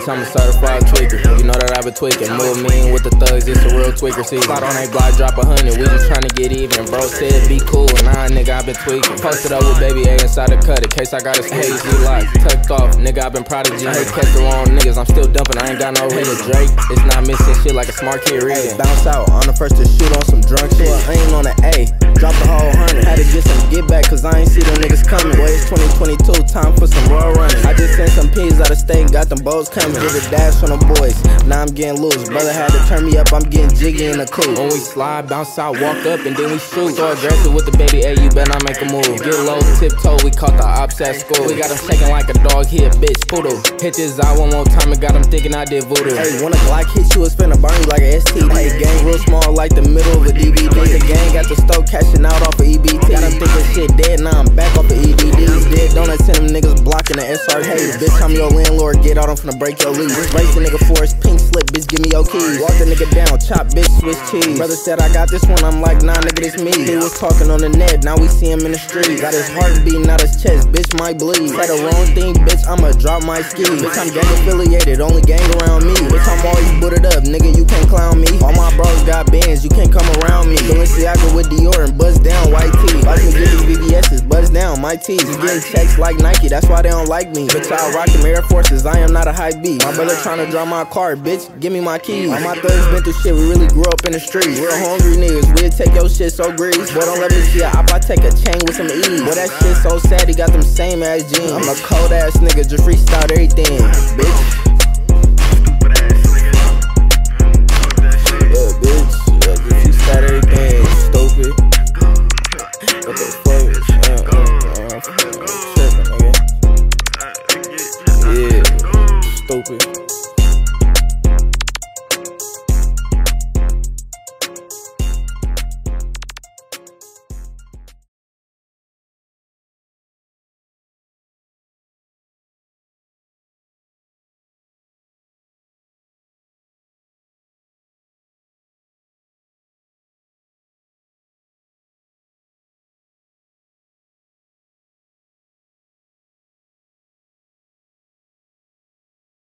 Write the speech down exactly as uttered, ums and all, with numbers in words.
Bitch, I'm a certified tweaker. You know that I been tweaking. Move mean with the thugs, it's a real tweaker. See, slide on that block, drop a hundred. We just tryna get even. Bro said be cool. Nah, nigga, I been tweaking. Posted up with baby A inside the cut. In case I got a squeeze, you locked, tucked off. Nigga, I been prodigy. I hate catch the wrong niggas. I'm still dumping. I ain't got no reason. Drake, it's not missing shit like a smart kid reading. Bounce out on the first to shoot on some drunk shit. I ain't on the A. Drop the whole hundred. Had to get some get back, cause I ain't see them niggas coming. Boy, it's twenty twenty-two, time for some road running. I just sent some peas out of state, got them bows coming. Did a dash on the boys, now I'm getting loose. Brother had to turn me up, I'm getting jiggy in the coupe. When we slide, bounce out, walk up, and then we shoot. So aggressive with the baby A, you better not make a move. Get low, tiptoe, we caught the ops at school. We got him shaking like a dog, he a bitch, poodle. Hit this out one more time and got him thinking I did voodoo. Hey, when a Glock hit you, it's finna burn you like a S T D. Hey, gang real small like the middle of a D V D. The gang got the stove cashing out off of E B T. Got him thinking shit dead, now I'm back off of E D D. Dead donuts and them niggas blocking the S R K. Bitch, I'm your landlord, get out, I'm finna break your lease. Race the nigga for his pink slip, bitch, give me your keys. Walk the nigga down, chop, bitch, Swiss cheese. Brother said I got this one, I'm like, nah, nigga, this me. He was talking on the net, now we see him in the street. Got his heart beating out his chest, bitch, might bleed. Say the wrong thing, bitch, I'ma drop my ski. Bitch, I'm gang affiliated, only gang around me. Bitch, I'm always booted up, nigga, you can't clown me. All my bros got bands, you can't come around me. Balenciaga with Dior and buzz down white tee. Watch me get these V V S's, buzz down my tees. You getting checks like Nike, that's why they don't like me. Bitch, I rock them Air Forces, I am not a high beat. My brother tryna draw my car, bitch, give me my keys. All my thugs been through shit, we really grew up in the streets. Real hungry niggas, we'll take your shit so grease. Boy, don't let me see a op, I take a chain with some ease. Boy, that shit so sad, he got them same ass jeans. I'm a cold ass nigga, just freestyle everything, bitch.